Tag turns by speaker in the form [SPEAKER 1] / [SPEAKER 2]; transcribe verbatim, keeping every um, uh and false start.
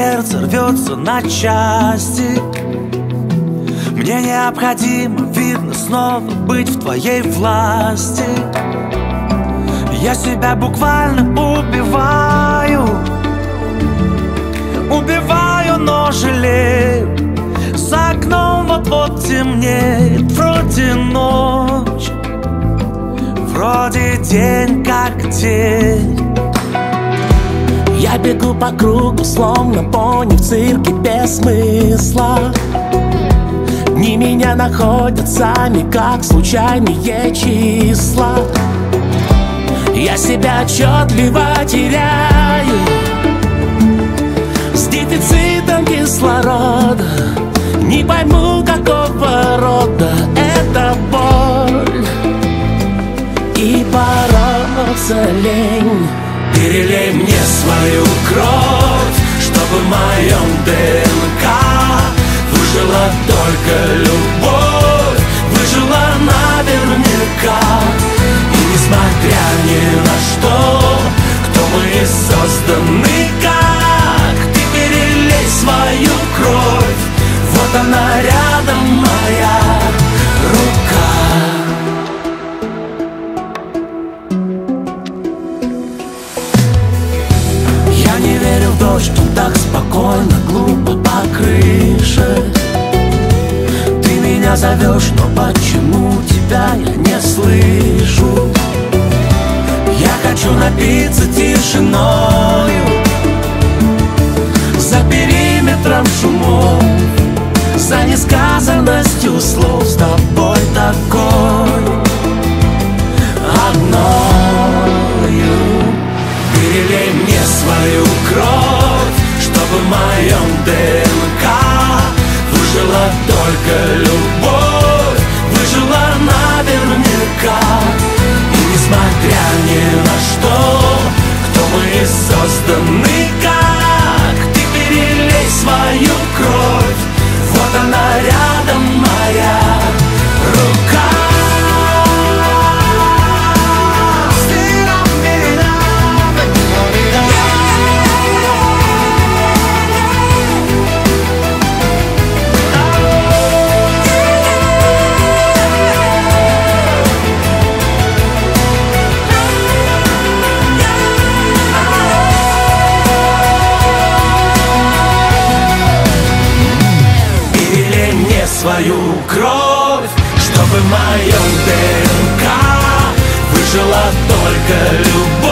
[SPEAKER 1] сердце рвется на части. Мне необходимо, видно, снова быть в твоей власти. Я себя буквально убиваю, убиваю, но жалею. За окном вот-вот темнеет, вроде ночь, вроде день как день.
[SPEAKER 2] Я бегу по кругу, словно пони в цирке без смысла. Дни меня находят сами, как случайные числа. Я себя отчетливо теряю, с дефицитом кислорода. Не пойму, какого рода эта боль, и бороться лень.
[SPEAKER 1] Перелей мне свою кровь, чтобы в моем ДНК выжила только любовь, выжила наверняка. И несмотря ни на что, кто мы созданы как, ты перелей свою кровь, вот она рядом, моя рука. Не верю в дождь, он так спокойно, глупо по крыше. Ты меня зовешь, но почему тебя я не слышу? Я хочу напиться тишиною, за периметром шумов, за несказанностью слов. С тобой такой одною. Перелей мне свою кровь, чтобы в моем ДНК выжила только любовь, выжила наверняка. И несмотря ни на что, кто мы созданы как, ты перелей свою кровь, вот она рядом, моя рука. Свою кровь, чтобы в моем ДНК выжила только любовь.